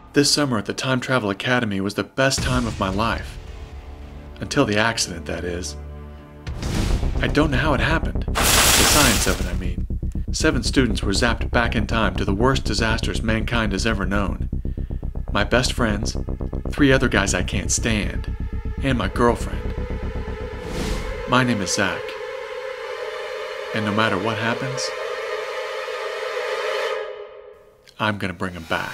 This summer at the Time Travel Academy was the best time of my life. Until the accident, that is. I don't know how it happened. The science of it, I mean. 7 students were zapped back in time to the worst disasters mankind has ever known. My best friends, 3 other guys I can't stand, and my girlfriend. My name is Zach. And no matter what happens, I'm gonna bring him back.